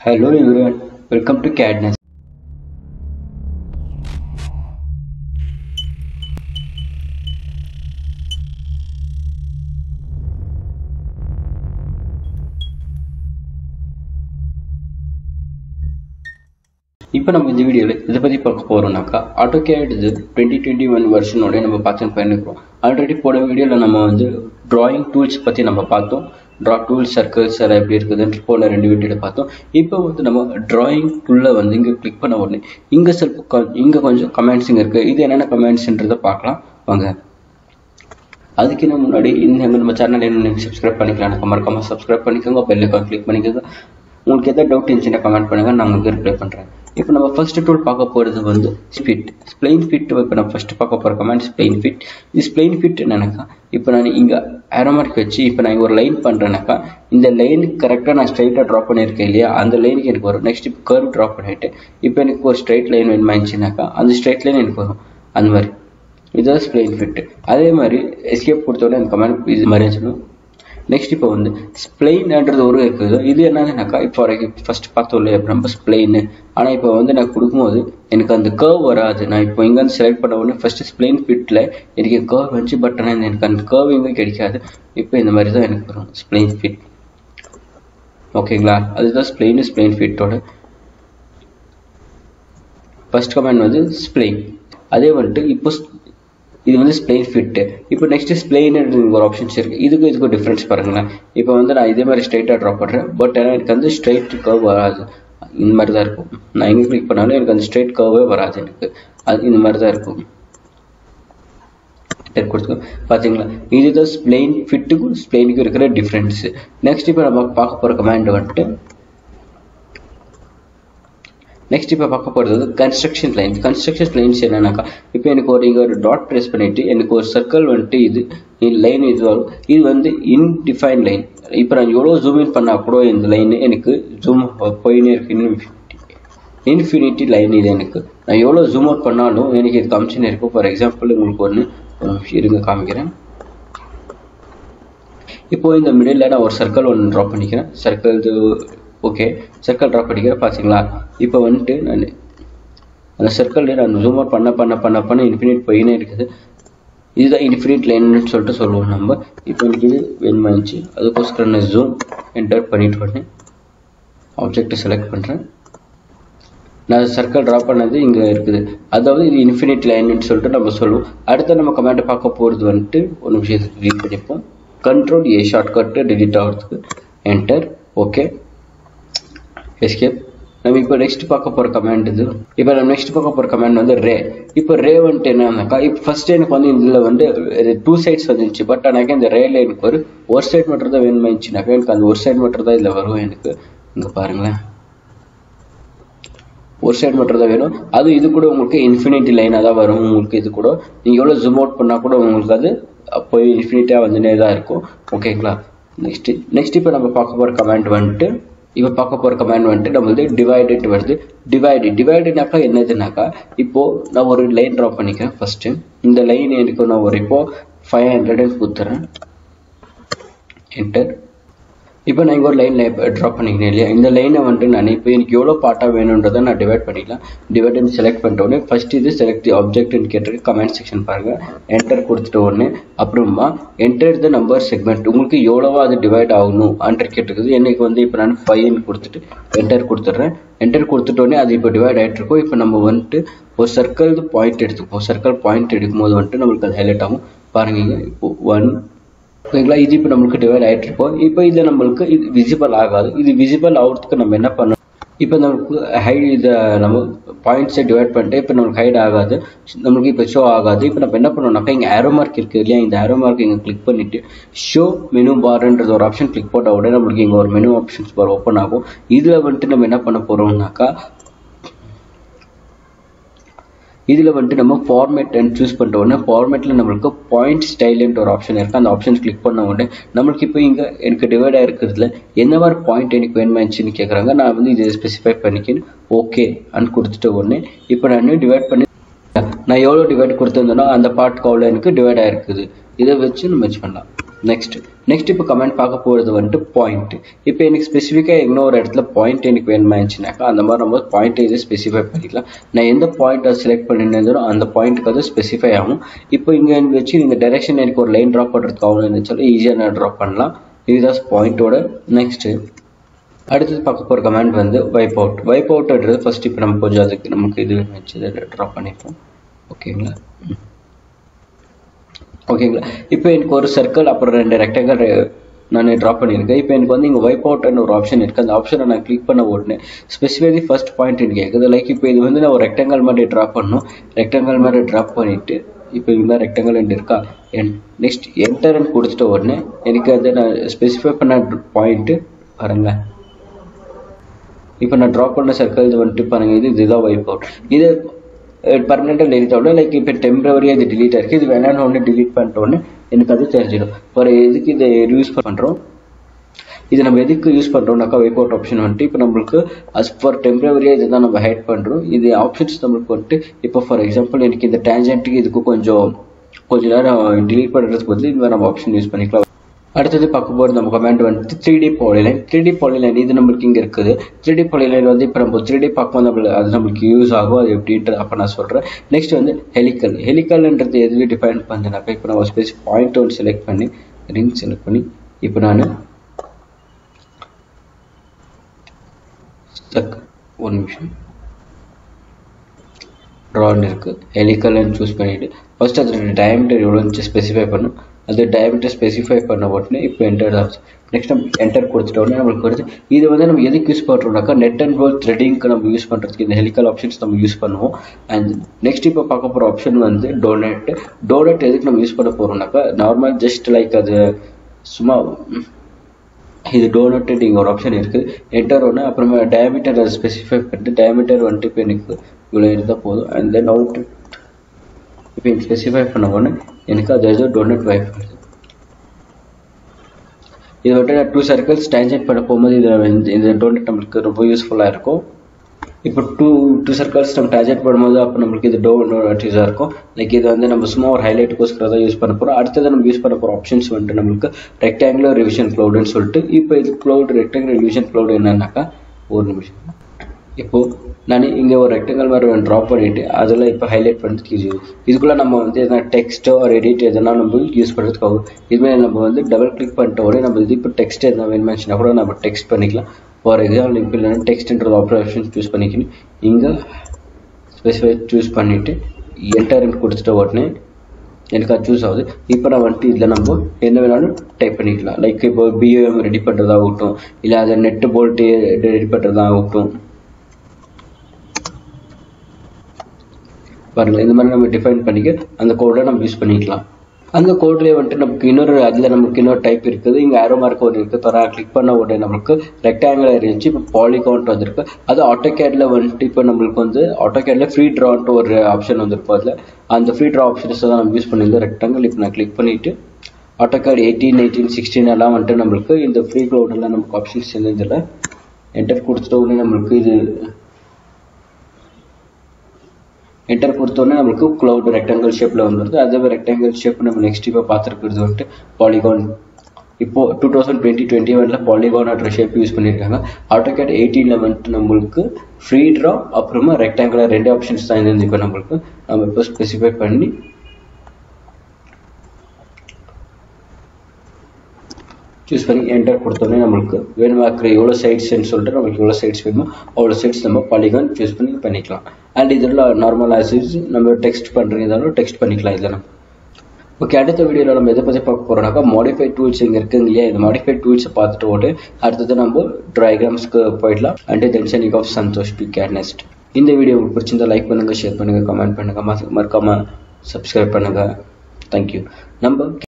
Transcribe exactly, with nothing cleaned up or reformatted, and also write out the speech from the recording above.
Hello everyone, welcome to Cadd. இப்போ நம்ம இந்த வீடியோல இத பத்தி பார்க்க போறோம்னாக்கா AutoCAD இது twenty twenty-one வெர்ஷனோட நம்ம பார்த்து பண்ணிருக்கோம். ஆல்ரெடி போன வீடியோல நம்ம வந்து drawing tools பத்தி நம்ம பார்த்தோம். draw tools circles எல்லாம் எப்படி இருக்குதுன்னு போன ரெண்டு வீடியோல பார்த்தோம். இப்போ வந்து நம்ம drawing tool-ல வந்து இங்க கிளிக் பண்ண உடனே இங்க செல்ஃப் இங்க கொஞ்சம் கமெண்ட்ஸ் இருக்கு. இது என்னென்ன கமெண்ட்ஸ்ன்றத பார்க்கலாம் வாங்க. அதுக்கு முன்னாடி இந்த நம்ம சேனலை இன்னும் சப்ஸ்கிரைப் பண்ணிக்கலாம். மறக்காம சப்ஸ்கிரைப் பண்ணிக்கோங்க. பெல் ஐகான் கிளிக் பண்ணிக்கோங்க. உங்களுக்கு எதாவது டவுட் இருந்துச்சுன்னா கமெண்ட் பண்ணுங்க, நான் உங்களுக்கு ரிப்ளை பண்றேன். இப்போ நம்ம ஃபர்ஸ்ட் டூல் பார்க்க போறது வந்து ஸ்பிட் ஸ்ப்ளைன் ஃபிட். இப்போ நம்ம ஃபர்ஸ்ட் பார்க்க போற கமாண்ட் ஸ்ப்ளைன் ஃபிட். இது ஸ்ப்ளைன் ஃபிட் என்னன்னாக்கா இப்போ நான் இங்க ஆரோ மார்க் வச்சு இப்போ நான் ஒரு லைன் பண்றேனாக்கா இந்த லைனுக்கு கரெக்டா நான் ஸ்ட்ரைட்டா டிரா பண்ணியிருக்கேன் இல்லையா, அந்த லைனுக்கு எனக்கு வரும். நெக்ஸ்ட் இப்போ கர்வ் டிரா பண்ணிட்டு இப்போ எனக்கு ஒரு ஸ்ட்ரைட் லைன் வேணுமாச்சுனாக்கா அந்த ஸ்ட்ரைட் லைன் எனக்கு வரும். அந்த மாதிரி இதுதான் ஸ்ப்ளைன் ஃபிட். அதே மாதிரி எஸ்கேப் கொடுத்த உடனே அந்த கமாண்ட் இது மாதிரி சொல்லணும். நெக்ஸ்ட் இப்போ வந்து ஸ்ப்ளைன்ன்றது ஒரு இருக்குது. இது என்னன்னாக்கா இப்போ ஃபர்ஸ்ட் பார்த்தோம் இல்லையா நம்ம ஸ்ப்ளைன், ஆனால் இப்போ வந்து நான் கொடுக்கும்போது எனக்கு அந்த கர்வ் வராது. நான் இப்போ இங்கே வந்து செலக்ட் பண்ண உடனே ஃபர்ஸ்ட் ஸ்ப்ளைன் ஃபிட்டில் எனக்கு கர்வ் வந்துச்சு, பட் ஆனால் எனக்கு அந்த கர்வ் எங்கே கிடைக்காது. இப்போ இந்த மாதிரி தான் எனக்கு வரும் ஸ்ப்ளைன் ஃபிட். ஓகேங்களா, அதுதான் ஸ்ப்ளைன் ஸ்ப்ளைன் ஃபிட்டோட ஃபர்ஸ்ட் கமெண்ட் வந்து ஸ்ப்ளைன். அதே வந்துட்டு இப்போ இது வந்து ஸ்ப்ளைன் ஃபிட். இப்போ நெக்ஸ்ட் ஸ்ப்ளைன் ஒரு ஆப்ஷன்ஸ் இருக்கு. இதுக்கு இதுக்கு டிஃபரன்ஸ் பாருங்களேன். இப்போ வந்து நான் இதே மாதிரி ஸ்ட்ரைட்டா ட்ரா பண்றேன், பட் ஆனால் எனக்கு வந்து ஸ்ட்ரைட் கர்வ் வராது. இந்த மாதிரி தான் இருக்கும். நான் எங்க கிளிக் பண்ணாலும் எனக்கு அந்த ஸ்ட்ரைட் கர்வே வராது. எனக்கு அது இந்த மாதிரி தான் இருக்கும். கொடுத்துக்கோ பாத்தீங்களா, இதுதான் ஸ்ப்ளைன் ஃபிட்டுக்கும் ஸ்ப்ளைனுக்கும் இருக்கிற டிஃபரன்ஸ். நெக்ஸ்ட் இப்போ நம்ம பார்க்க போற கமாண்ட் வந்துட்டு நெக்ஸ்ட் இப்போ பார்க்க போகிறது கன்ஸ்ட்ரக்ஷன் லைன். கன்ஸ்ட்ரக்ஷன் லைன்ஸ் என்னன்னாக்கா இப்போ எனக்கு ஒரு இங்கே ஒரு டாட் ப்ரெஸ் பண்ணிட்டு எனக்கு ஒரு சர்க்கிள் வந்துட்டு இது லைன் இது வரும். இது வந்து இன்டிஃபைன் லைன். இப்போ நான் எவ்வளோ ஜூம் இன் பண்ணால் கூட இந்த லைன் எனக்கு ஜூம் போயினே இருக்கு. இன்ஃபினிட்டி லைன் இது. எனக்கு நான் எவ்வளோ ஜூம் அவுட் பண்ணாலும் எனக்கு இது காமிச்சுன்னு இருக்கும். ஃபார் எக்ஸாம்பிள் உங்களுக்கு ஒன்று இருங்க காமிக்கிறேன். இப்போ இந்த மிடில் நான் ஒரு சர்க்கிள் ஒன்று ட்ரா பண்ணிக்கிறேன். சர்க்கிள் ஓகே சர்க்கிள் ட்ரா பண்ணிக்கிறேன். பார்த்தீங்களா, இப்போ வந்துட்டு நான் அந்த சர்க்கிள்லேயே நான் ஜூம் அவுட் பண்ண பண்ண பண்ண பண்ண இன்ஃபினிட் போயினே இருக்குது. இதுதான் இன்ஃபினிட் லைன்னு சொல்லிட்டு சொல்லுவோம் நம்ம. இப்போ எனக்கு இது வேணுமாச்சு, அதுக்கோஸ்கரம் நான் ஜூம் என்டர் பண்ணிட்டு உடனே ஆப்ஜெக்ட் செலக்ட் பண்ணுறேன். நான் சர்க்கிள் ட்ரா பண்ணது இங்கே இருக்குது. அதாவது இது இன்ஃபினிட் லைன்னு சொல்லிட்டு நம்ம சொல்லுவோம். அடுத்த நம்ம கமெண்ட் பார்க்க போகிறது வந்துட்டு ஒரு நிமிஷத்துக்கு ரீட் பண்ணிப்போம். கண்ட்ரோல் ஏ ஷார்ட்கட்டு டிலீட் ஆகிறதுக்கு என்டர். Okay escape. நம்ம இப்போ நெக்ஸ்ட் பார்க்க போகிற கமெண்ட் இது. இப்போ நம்ம நெக்ஸ்ட் பார்க்க போகிற கமெண்ட் வந்து ரே. இப்போ ரே வந்துட்டு என்னன்னாக்கா இப்போ ஃபர்ஸ்ட் எனக்கு வந்து இதில் வந்து டூ சைட்ஸ் வந்துருச்சு, பட் ஆனால் இந்த ரேல எனக்கு ஒரு ஒரு சைட் மட்டும் தான் வேணுமாச்சுனாக்கா எனக்கு அந்த ஒரு சைட் மட்டும் தான் இதில் வரும். எனக்கு இங்கே பாருங்களேன், ஒரு சைடு மட்டும் தான் வேணும். அது இது கூட உங்களுக்கு இன்ஃபினிட்டி லைனாக தான் வரும். உங்களுக்கு இது கூட நீங்கள் எவ்வளோ ஜூம் அவுட் பண்ணால் கூட உங்களுக்கு அது போய் இன்ஃபினிட்டியாக வந்துனே தான் இருக்கும். ஓகேங்களா, நெக்ஸ்ட் நெக்ஸ்ட் இப்போ நம்ம பார்க்க போகிற கமெண்ட் வந்துட்டு இப்போ பார்க்க போகிற கமெண்ட் வந்துட்டு நம்ம வந்து டிவைடட் வருது. டிவைடு டிவைடுனாக்கா என்னதுனாக்கா இப்போ நான் ஒரு லைன் ட்ரா பண்ணிக்கிறேன். ஃபர்ஸ்ட் இந்த லைன் எனக்கு நான் ஒரு இப்போ ஃபைவ் ஹண்ட்ரட் கொடுத்துறேன். என்டர். இப்போ நான் இங்கே ஒரு லைன் ட்ரா பண்ணிக்கிறேன் இல்லையா, இந்த லைனை வந்துட்டு நான் இப்போ எனக்கு எவ்வளோ பார்ட்டாக வேணுன்றதை நான் டிவைட் பண்ணிக்கலாம். டிவைட் பண்ணி செலக்ட் பண்ணிட்ட உடனே ஃபர்ஸ்ட் இது செலக்ட் ஆப்ஜெக்ட்னு கேட்டிருக்கு. கமெண்ட் செக்ஷன் பாருங்கள். என்டர் கொடுத்துட்ட உடனே அப்புறமா என்டர் த நம்பர் செக்மெண்ட். உங்களுக்கு எவ்வளோவா அது டிவைட் ஆகணும் அன்டர் கேட்டிருக்குது. எனக்கு வந்து இப்போ நான் ஃபைவ்னு கொடுத்துட்டு என்டர் கொடுத்துட்றேன். என்டர் கொடுத்துட்டோடனே அது இப்போ டிவைட் ஆகிட்டு இருக்கும். இப்போ நம்ம வந்துட்டு ஒரு சர்க்கிள் பாயிண்ட் எடுத்துப்போம். சர்க்கிள் பாயிண்ட் எடுக்கும்போது வந்துட்டு நம்மளுக்கு அது ஹைலைட் ஆகும். பாருங்க இப்போ ஒன். ஓகேங்களா, இது இப்போ நம்மளுக்கு டிவைட் ஆகிட்டு இருக்கோம். இப்போ இது நம்மளுக்கு இது விசிபிள் ஆகாது. இது விசிபிள் ஆகிறதுக்கு நம்ம என்ன பண்ணணும், இப்போ நம்மளுக்கு ஹைட் இதை நம்ம பாயிண்ட்ஸை டிவைட் பண்ணிட்டு இப்போ நம்மளுக்கு ஹைட் ஆகாது, நம்மளுக்கு இப்போ ஷோ ஆகாது. இப்போ நம்ம என்ன பண்ணோம்னாக்கா இங்கே ஆரோ மார்க் இருக்குது இல்லையா, இந்த ஆரோ மார்க் இங்கே கிளிக் பண்ணிவிட்டு ஷோ மெனு பார்ன்றது ஒரு ஆப்ஷன் கிளிக் போட்ட உடனே நம்மளுக்கு இங்கே ஒரு மெனு ஆப்ஷன்ஸ் பார் ஓப்பன் ஆகும். இதில் வந்துட்டு நம்ம என்ன பண்ண போகிறோம்னாக்கா இதில் வந்துட்டு நம்ம ஃபார்மேட் அண்ட் சூஸ் பண்ணிட்ட உடனே ஃபார்மேட்டில் நம்மளுக்கு பாயிண்ட் ஸ்டைல்ன்ற ஒரு ஆப்ஷன் இருக்குது. அந்த ஆப்ஷன் கிளிக் பண்ண உடனே நம்மளுக்கு இப்போ இங்கே எனக்கு டிவைட் ஆகிருக்கிறதுல என்ன மாதிரி பாயிண்ட் எனக்கு வேணுமாச்சுன்னு கேட்குறாங்க. நான் வந்து இதை ஸ்பெசிஃபை பண்ணிக்கின்னு ஓகே அண்ட் கொடுத்துட்ட உடனே இப்போ நான் டிவைட் பண்ணி நான் எவ்வளோ டிவைட் கொடுத்துருந்தேனோ அந்த பார்ட் கவுல எனக்கு டிவைட் ஆகிருக்குது. இதை வச்சு நம்ம மேட்ச் பண்ணலாம். நெக்ஸ்ட் நெக்ஸ்ட் இப்போ கமெண்ட் பார்க்க போகிறது வந்துட்டு பாயிண்ட். இப்போ எனக்கு ஸ்பெசிஃபிக்காக இன்னொரு இடத்துல பாயிண்ட் எனக்கு வேணுமா இருந்துச்சுனாக்கா அந்த மாதிரி நம்ம பாயிண்ட் இதை ஸ்பெசிஃபை பண்ணிக்கலாம். நான் எந்த பாயிண்ட் அதை செலக்ட் பண்ணியிருந்தோ அந்த பாயிண்ட்டுக்கு அது ஸ்பெசிஃபை ஆகும். இப்போ இங்கே வச்சு இந்த டைரெக்ஷன் எனக்கு ஒரு லைன் ட்ரா பண்ணுறதுக்கு ஆகணும்னு சொல்லி ஈஸியாக நான் ட்ரா பண்ணலாம். இதுதான் பாயிண்ட்டோட. நெக்ஸ்ட்டு அடுத்தது பார்க்க போகிற கமெண்ட் வந்து வைப் அவுட். வைப் அவுட்ன்றது ஃபஸ்ட் இப்போ நம்ம கொஞ்சம் அதுக்கு நமக்கு இது வச்சு ட்ரா பண்ணிப்போம். ஓகேங்களா ஓகேங்களா இப்போ எனக்கு ஒரு சர்க்கிள் அப்புறம் ரெண்டு ரெக்டாங்கிள் நான் ட்ரா பண்ணியிருக்கேன். இப்போ எனக்கு வந்து இங்கே வைப் அவுட்னு ஒரு ஆப்ஷன் இருக்குது. அந்த ஆப்ஷனை நான் கிளிக் பண்ண உடனே ஸ்பெசிஃபிகலி ஃபர்ஸ்ட் பாயிண்ட் எனக்கு கேட்குது. லைக் இப்போ இது வந்து நான் ஒரு ரெக்டாங்கிள் மாதிரி ட்ரா பண்ணணும். ரெக்டாங்கிள் மாதிரி ட்ரா பண்ணிவிட்டு இப்போ இந்த ரெக்டாங்கிள் ரெண்டு இருக்கா, என் நெக்ஸ்ட் என்டர்ன்னு கொடுத்துட்ட உடனே எனக்கு வந்து நான் ஸ்பெசிஃபை பண்ண பாயிண்ட்டு பாருங்கள். இப்போ நான் ட்ரா பண்ண சர்க்கிள் இது வந்துட்டு பாருங்கள், இது இதுதான் வைப் அவுட். இது பர்மனெண்ட்டாக டெலிட் ஆகணும். லைக் இப்போ டெம்பரவரியாக இது டிலீட் ஆகிருக்கு. இது வேணான்னு ஒன்று டிலீட் பண்ணிட்டோன்னே எனக்கு அது தெரிஞ்சிடும். ஒரு எதுக்கு இதை யூஸ் பண்ணுறோம், இது நம்ம எதுக்கு யூஸ் பண்ணுறோம்னாக்கா வைப் அவுட் ஆப்ஷன் வந்துட்டு இப்போ நம்மளுக்கு அஸ் ஃபார் டெம்பரவரியாக இதை தான் நம்ம ஹைட் பண்ணுறோம். இது ஆப்ஷன்ஸ் நம்மளுக்கு வந்துட்டு இப்போ ஃபார் எக்ஸாம்பிள் எனக்கு இந்த டேஞ்சென்ட்டுக்கு இதுக்கு கொஞ்சம் கொஞ்சம் நேரம் டிலீட் பண்ணுறதுக்கு பதில் இந்த மாதிரி நம்ம ஆப்ஷன் யூஸ் பண்ணிக்கலாம். அடுத்தது பார்க்க போகிறது நம்ம கமெண்ட் வந்துட்டு three D polyline. Three D polyline இது நம்மளுக்கு இங்கே இருக்குது. த்ரீ டி பாலிலைன் வந்து இப்போ நம்ம த்ரீ டி பார்க்கும்போது நம்மளுக்கு அது நம்மளுக்கு யூஸ் ஆகும். அது எப்படின்ட்டு அப்போ நான் சொல்கிறேன். நெக்ஸ்ட் வந்து ஹெலிக்கல். ஹெலிக்கல்ன்றது எதுவே டிஃபைன் பண்ணுனாக்கா இப்போ நம்ம ஸ்பெசிஃபிக் பாயிண்ட் ஒன்று செலக்ட் பண்ணி ரிங் செலக்ட் பண்ணி இப்போ நான் ஒரு நிமிஷம் ட்ரான்னு இருக்குது. ஹெலிக்கல்னு சூஸ் பண்ணிவிட்டு ஃபஸ்ட் அதோட டயமீட்டர் எவ்வளோன்னு ஸ்பெசிஃபை பண்ணும். அது டயமீட்டர் ஸ்பெசிஃபை பண்ண உடனே இப்போ என்டர் ஆச்சு. நெக்ஸ்ட் நம்ம என்டர் கொடுத்துட்ட உடனே நம்மளுக்கு வருது. இது வந்து நம்ம எதுக்கு யூஸ் பண்ணுறோம்னாக்கா நெட் அண்ட் ரோல் த்ரெடிங்க்கு நம்ம யூஸ் பண்ணுறதுக்கு இந்த ஹெலிக்கல் ஆப்ஷன்ஸ் நம்ம யூஸ் பண்ணுவோம். அண்ட் நெக்ஸ்ட் இப்போ பார்க்க போகிற ஆப்ஷன் வந்து டோனட். டோனட் எதுக்கு நம்ம யூஸ் பண்ண போகிறோம்னாக்கா நார்மல் ஜஸ்ட் லைக் அது சும்மா இது டோனட்டு நீங்கள் ஒரு ஆப்ஷன் இருக்குது. என்டர் ஒன்று அப்புறமா டயமீட்டர் அதை ஸ்பெசிஃபை பண்ணிட்டு டயமீட்டர் வந்துட்டு இப்போ எனக்கு இவ்வளோ இருந்தால் போதும். அண்ட் தென் அவுட் இப்போ எனக்கு ஸ்பெசிஃபை பண்ண உடனே எனக்கு அது எதோ டோனட் வைப் பண்ணுது. இது வந்துட்டு நான் டூ சர்க்கிள்ஸ் டேஞ்சென்ட் பண்ண போகும்போது இதில் இந்த டோனட் நம்மளுக்கு ரொம்ப யூஸ்ஃபுல்லாக இருக்கும். இப்போ டூ டூ சர்க்கிள்ஸ் நம்ம டேஞ்சென்ட் பண்ணும்போது அப்போ நம்மளுக்கு இது டோனட் யூஸாக இருக்கும். லைக் இது வந்து நம்ம சும்மா ஒரு ஹைலைட்டுக்கோஸ்கர தான் யூஸ் பண்ண போகிறோம். அடுத்தது நம்ம யூஸ் பண்ண போகிற ஆப்ஷன்ஸ் வந்துட்டு நம்மளுக்கு ரெக்டாங்குலர் ரிவிஷன் க்ளவுடுன்னு சொல்லிட்டு. இப்போ இது க்ளவுட் ரெக்டாங்குலர் ரிவிஷன் க்ளவுட் என்னன்னாக்கா ஒரு நிமிஷம் இப்போது நான் இங்கே ஒரு ரெக்டாங்கல் மாதிரி ஒன்று ட்ரா பண்ணிவிட்டு அதில் இப்போ ஹைலைட் பண்ணுறதுக்கு யூஸ் ஆகும். இதுக்குள்ளே நம்ம வந்து எதனா டெக்ஸ்ட்டோ ஒரு எடிட் எதனா நம்ம யூஸ் பண்ணுறதுக்கு ஆகும். இதுமாதிரி நம்ம வந்து டபுள் கிளிக் பண்ணிட்ட உடனே நம்ம இது இப்போ டெக்ஸ்ட் எதனா வேணுமாச்சுன்னா கூட நம்ம டெக்ஸ்ட் பண்ணிக்கலாம். ஃபார் எக்ஸாம்பிள் இப்போ இல்லைன்னா டெக்ஸ்ட்ன்றது ஆப்ஷன் சூஸ் பண்ணிக்கணும். இங்கே ஸ்பெசிஃபை சூஸ் பண்ணிவிட்டு என்டர்ன்னு கொடுத்துட்ட உடனே எனக்கு அது சூஸ் ஆகுது. இப்போ நான் வந்துட்டு இதில் நம்ம என்ன வேணாலும் டைப் பண்ணிக்கலாம். லைக் இப்போ பிஓஎம் ரெடி பண்ணுறதாகட்டும், இல்லை அதை நெட்டு போல்ட்டு ரெடி பண்ணுறதாகட்டும். பாருங்கள் இந்த மாதிரி நம்ம டிஃபைன் பண்ணிக்க அந்த கோடை நம்ம யூஸ் பண்ணிக்கலாம். அந்த கோட்லேயே வந்துட்டு நமக்கு இன்னொரு அதில் நமக்கு இன்னொரு டைப் இருக்குது. இங்கே ஆரோ மார்க் ஒரு இருக்குது. தர கிளிக் பண்ண உடனே நம்மளுக்கு ரெக்டாங்குலர் இருந்துச்சு. இப்போ பாலிகான்ட் வந்திருக்கு. அது ஆட்டோகேடில் வந்துட்டு இப்போ நம்மளுக்கு வந்து ஆட்டோகேடில் ஃப்ரீ ட்ரான்ட்டு ஒரு ஆப்ஷன் வந்திருக்கும். அதில் அந்த ஃப்ரீ ட்ரா ஆப்ஷன்ஸை தான் நம்ம யூஸ் பண்ணியிருந்தோம். ரெக்டாங்கிள் இப்போ நான் கிளிக் பண்ணிவிட்டு ஆட்டோகேட் எயிட்டீன் எயிட்டீன் சிக்ஸ்டீன் எல்லாம் வந்துட்டு நம்மளுக்கு இந்த ஃப்ரீ க்ளவுடெல்லாம் நமக்கு ஆப்ஷன்ஸ் இருந்ததில்லை. என்டர் கொடுத்துட்ட உடனே நம்மளுக்கு இது என்டர் கொடுத்தோடனே நம்மளுக்கு க்ளவுட் ரெக்டாங்கிள் ஷேப்பில் வந்துடுது. அதே ரெக்டாங்கிள் ஷேப் நம்ம நெக்ஸ்ட் இப்போ பார்த்துருக்கிறது வந்துட்டு பாலிகான். இப்போது டூ தௌசண்ட் டுவெண்ட்டி டுவெண்ட்டி ஒனில் பாலிகான் ஷேப் யூஸ் பண்ணியிருக்காங்க. ஆட்டோகேட் எயிட்டீனில் வந்துட்டு நம்மளுக்கு ஃப்ரீ ட்ரா அப்புறமா ரெக்டாங்குலர் ரெண்டு ஆப்ஷன்ஸ் தான் இருந்தது. இப்போ நம்மளுக்கு நம்ம இப்போ ஸ்பெசிஃபை பண்ணி சூஸ் பண்ணி என்டர் கொடுத்தோன்னே நம்மளுக்கு வேணுமாக்கிற எவ்வளோ சைட்ஸ்ன்னு சொல்லிட்டு நம்மளுக்கு எவ்வளோ சைட்ஸ் வேணுமோ அவ்வளோ சைட்ஸ் நம்ம பாலிகான் சூஸ் பண்ணி பண்ணிக்கலாம். அண்ட் இதில் நார்மல் ஆசிஸ் நம்ம டெக்ஸ்ட் பண்ணுறதாலும் டெக்ஸ்ட் பண்ணிக்கலாம். இதில் நம்ம ஓகே. அடுத்த வீடியோவில் நம்ம எதை பற்றி பார்க்க போகிறோம்னாக்கா மாடிஃபைட் டூல்ஸ் இங்கே இருக்குங்க இல்லையா, இந்த மாடிஃபைட் டூல்ஸை பார்த்துட்டு ஓட்டு அடுத்தது நம்ம டயக்ராம்ஸ்க்கு போயிடலாம். அண்ட் தென் சென்டிங் off Santhosh to Cadd next. இந்த வீடியோ பிடிச்சிருந்தா லைக் பண்ணுங்கள், ஷேர் பண்ணுங்கள், கமெண்ட் பண்ணுங்கள், மறக்காமல் சப்ஸ்கிரைப் பண்ணுங்கள். தேங்க்யூ. நம்ம